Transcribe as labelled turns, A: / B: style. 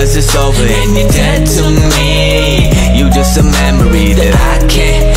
A: 'cause it's over and you're dead to me. You just a memory that I can't